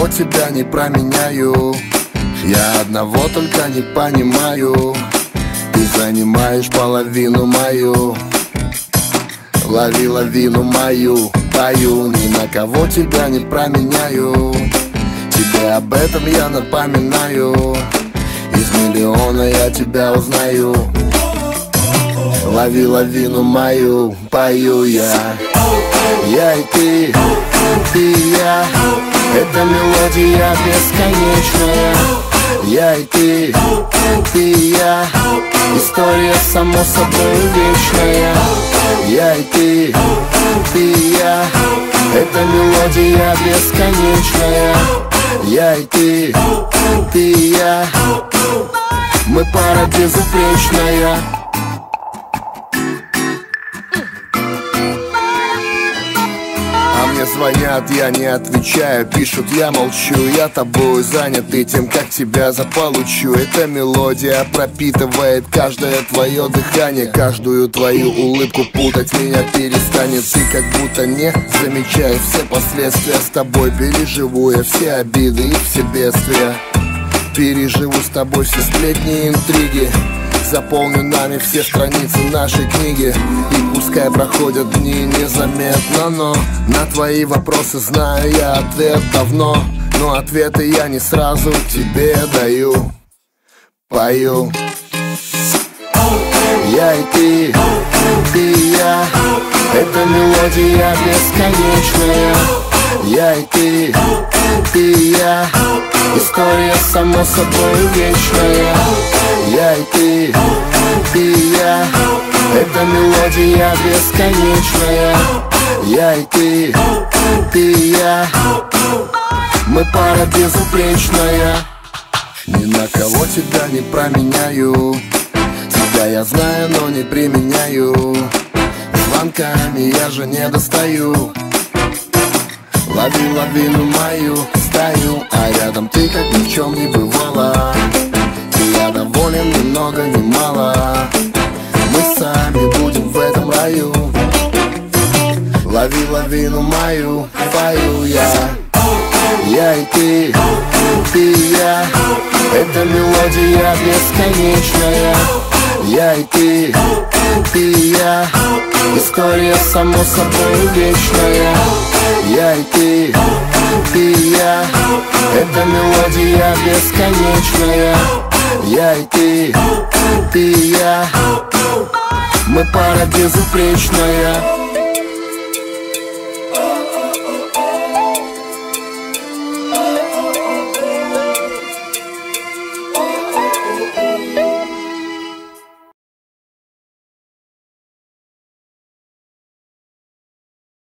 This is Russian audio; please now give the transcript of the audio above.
кого тебя не променяю. Я одного только не понимаю: ты занимаешь половину мою. Лови лавину мою, пою, ни на кого тебя не променяю. Тебе об этом я напоминаю. Из миллиона я тебя узнаю. Лови лавину мою, пою я. Я и ты и я. Это мелодия бесконечная. Я и ты и я. История само собой вечная. Я и ты и я. Это мелодия бесконечная. Я и ты и я. Мы пара безупречная. Мне звонят, я не отвечаю, пишут, я молчу. Я тобой занят и тем, как тебя заполучу. Эта мелодия пропитывает каждое твое дыхание. Каждую твою улыбку путать меня перестанет. Ты как будто не замечаешь все последствия. С тобой переживу я все обиды и все бедствия. Переживу с тобой все сплетни и интриги. Заполню нами все страницы нашей книги. И пускай проходят дни незаметно, но на твои вопросы знаю я ответ давно. Но ответы я не сразу тебе даю. Пою. Я и ты я. Это мелодия бесконечная. Я и ты я. История само собой вечная. Я и ты я. Это мелодия бесконечная. Я и ты я. Мы пара безупречная. Ни на кого тебя не променяю. Тебя я знаю, но не применяю. Звонками я же не достаю. Лови лавину мою, стою, а рядом ты как ни в чем не бывало. И я доволен ни много ни мало. Мы сами будем в этом раю. Лови лавину мою, пою я. Я и ты я. Это мелодия бесконечная. Я и ты я. История само собой вечная. Я и ты я. Это мелодия бесконечная. Я и ты я. Мы пара безупречная.